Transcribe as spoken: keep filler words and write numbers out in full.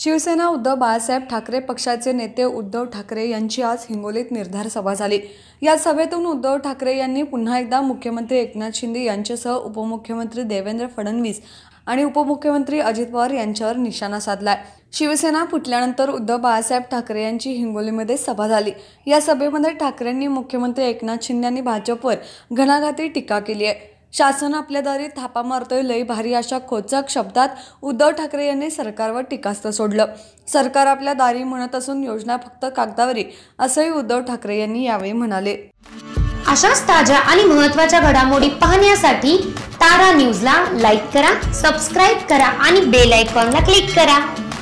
शिवसेना उद्धव बाळासाहेब ठाकरे पक्षाचे नेते उद्धव ठाकरे यांची आज हिंगोलीत निर्धार सभा झाली। या सभेतून उद्धव ठाकरे यांनी पुन्हा एकदा मुख्यमंत्री एकनाथ शिंदे यांच्यासह उपमुख्यमंत्री देवेंद्र फडणवीस आणि उपमुख्यमंत्री अजित पवार यांच्यावर निशाणा साधलाय। शिवसेना फुटल्यानंतर उद्धव बाळासाहेब ठाकरे यांची हिंगोलीमध्ये सभा झाली। या सभेमध्ये ठाकरेंनी मुख्यमंत्री एकनाथ शिंदे यांनी भाजपवर घणाघाती टीका केली आहे। शासन आपल्या दारी थापा मारतोय लई भारी अशा खोचक शब्दात उद्धव ठाकरे यांनी सरकारवर टीकास्त्र सोडलं। सरकार आपल्या दारी म्हणत असून योजना फक्त कागदावरी असंही उद्धव ठाकरे यांनी यावेळी म्हणाले। अशाच ताज्या आणि महत्त्वाच्या घडामोडी पाहण्यासाठी तारा न्यूजला लाईक करा, सबस्क्राइब करा आणि बेल आयकॉनला क्लिक करा।